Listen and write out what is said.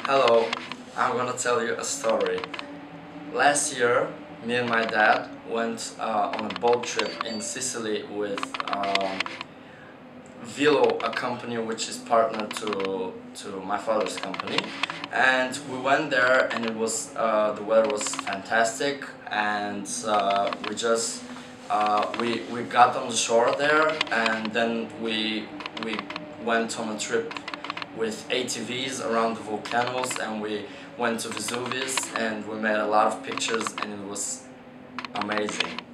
Hello, I'm gonna tell you a story. Last year, me and my dad went on a boat trip in Sicily with Vilo, a company which is partner to my father's company, and we went there and it was the weather was fantastic, and we got on the shore there, and then we went on a trip with ATVs around the volcanoes, and we went to Vesuvius and we made a lot of pictures and it was amazing.